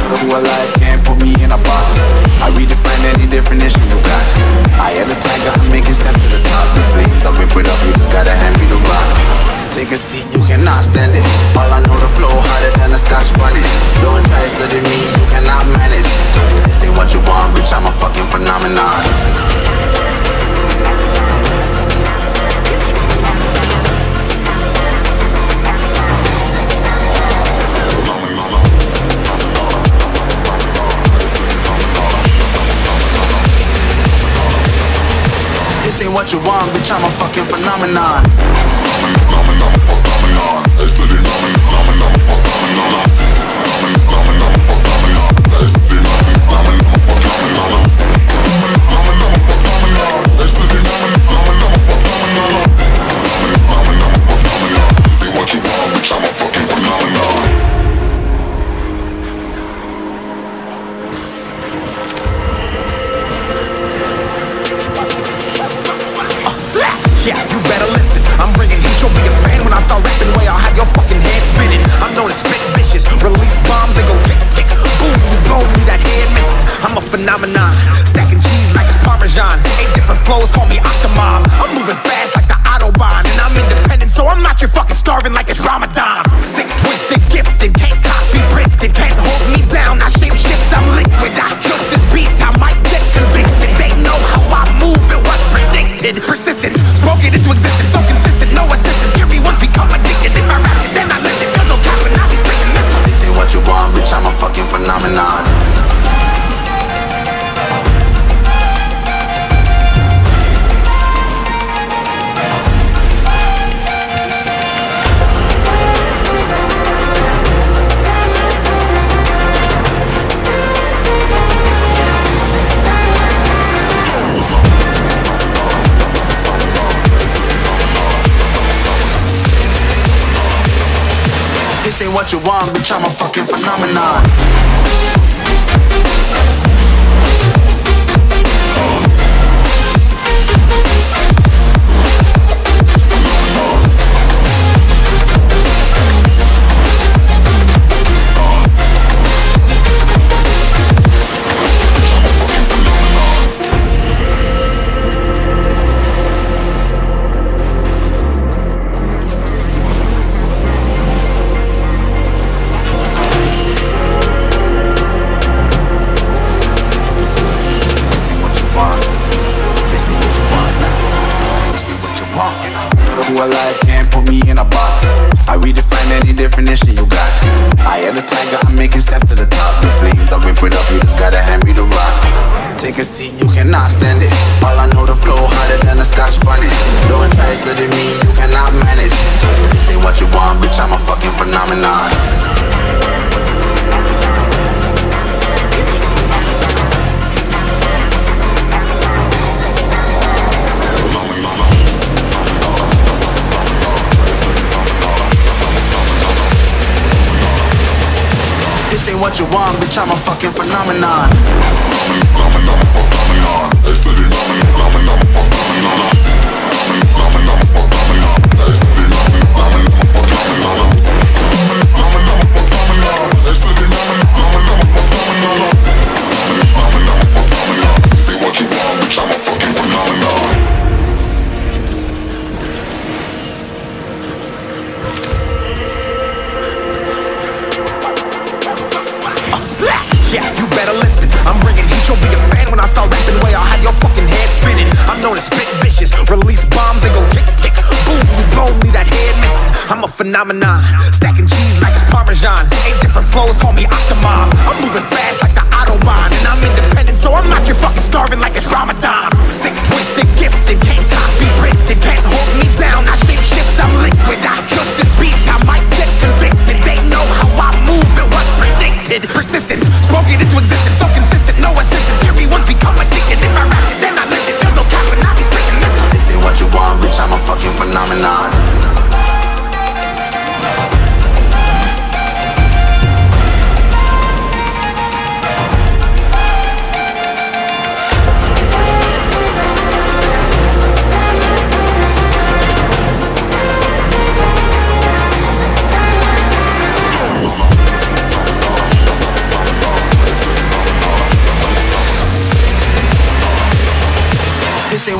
Who alive can't put me in a box. I redefine any definition you got. I am the tiger, I'm making steps to the top. The flames, I whip it up, you just gotta hand me the rock. Take a seat, you cannot stand it. All I know, the flow harder than a Scotch bonnet. Don't try studying me, you cannot manage. This ain't what you want, bitch, I'm a fucking phenomenon. This ain't what you want, bitch, I'm a fucking phenomenon. Yeah, you better listen. I'm bringing heat, you'll be a fan when I start rapping. Way I'll have your fucking head spinning. I'm known to spit vicious, release bombs and go tick tick. Boom, you blow me, that head missing. I'm a phenomenon, stacking cheese like it's Parmesan. 8 different flows, call me Octomom. I'm moving fast like the Autobahn, and I'm independent, so I'm not your fucking starving like it's Ramadan. Sick, twisted, gifted, can't copy, printed, can't hold me down. I shape shift, I'm liquid. I killed this beat, I might get convicted. They know how I move, it was predicted. Persistent, spoke it into existence, so consistent, no assistance. Hear me once, become addicted. If I rap it, then I live it. There's no capping, I'll be breaking this. This ain't what you want, bitch, I'm a fucking phenomenon. This ain't what you want, bitch, I'm a fucking phenomenon. Who alive can't put me in a box. I redefine any definition you got. I am the tiger, I'm making steps to the top. The flames, I whip it up, you just gotta hand me the rock. Take a seat, you cannot stand it. All I know, the flow harder than a Scotch bonnet. Don't try studying me, you cannot manage. This ain't what you want, bitch, I'm a fucking phenomenon. This ain't what you want, bitch, I'm a fucking phenomenon. Yeah, you better listen. I'm bringing heat, you'll be a fan when I start rapping. Way I'll have your fucking head spinning. I'm known to spit vicious, release bombs and go tick tick. Boom, you blow me, that head missing. I'm a phenomenon, stacking cheese like it's Parmesan. 8 different flows, call me Octomom. I'm moving fast like the Autobahn, and I'm independent, so I'm not your fucking starving like it's Ramadan. Sick, twisted, gifted, can't copy, printed, can't hold me down. I shape shift, I'm liquid. I killed this beat, I might get convicted. They know how I move, it was predicted. Persistent, spoke it into existence, so consistent, no assistance. Hear me once, become addicted. If I rap it, then I live it. There's no capping, I'll be breaking this. This ain't what you want, bitch, I'm a fucking phenomenon.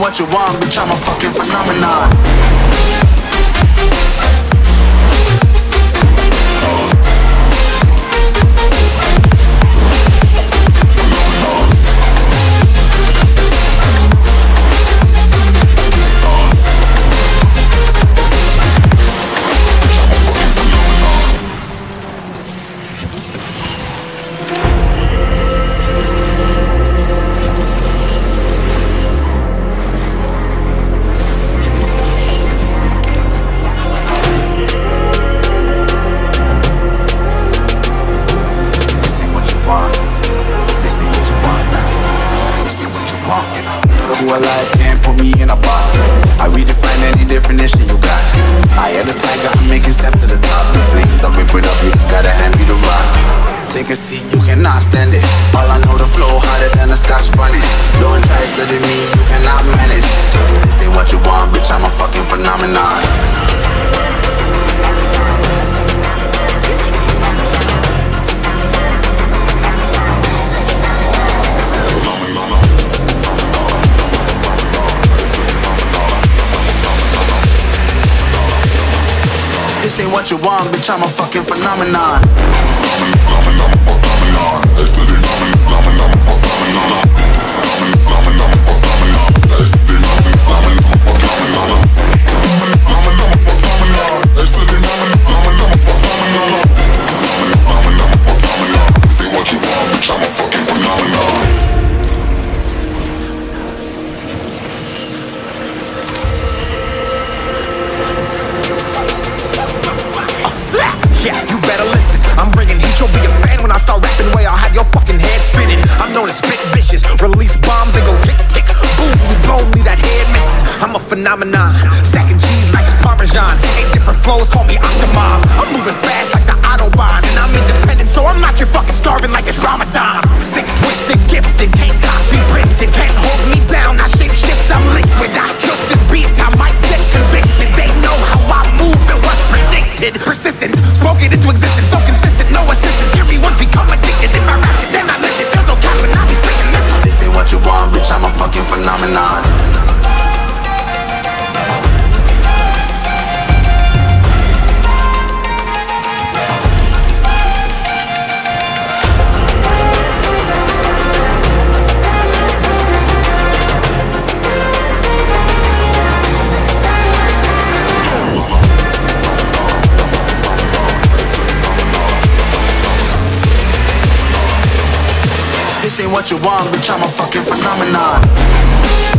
what you want, bitch, I'm a fucking phenomenon. Who alive can't put me in a box. I redefine any definition you got. I am the tiger, I'm making steps to the top. The flames, I whip it up, you just gotta hand me the rock. Take a seat, you cannot stand it. All I know, the flow harder than a Scotch bonnet. Don't try studying me, you cannot manage. This ain't what you want, bitch, I'm a fucking phenomenon. This ain't what you want, bitch, I'm a fucking phenomenon. Yeah, you better listen. I'm bringing heat, you'll be a fan when I start rapping. Way I'll have your fucking head spinning. I'm known as spit vicious, release bombs and go tick tick. Boom, you blow me, that head missing. I'm a phenomenon, stacking cheese like it's Parmesan. 8 different flows, call me Octomom. I'm moving fast like the Autobahn, and I'm independent, so I'm not your fucking starving like it's Ramadan. Sick, twisted, gifted, can't copy, printed, can't hold me down. I shape shift, I'm liquid. I killed this beat, I might get convicted. They know how I move and what's predicted. Persistent, spoken into existence, so consistent, no assistance. Hear me once, become addicted. If I rap it, then I live it. There's no cap, and I'll be speaking this. This ain't what you want, bitch, I'm a fucking phenomenon. This ain't what you want, bitch, I'm a fucking phenomenon.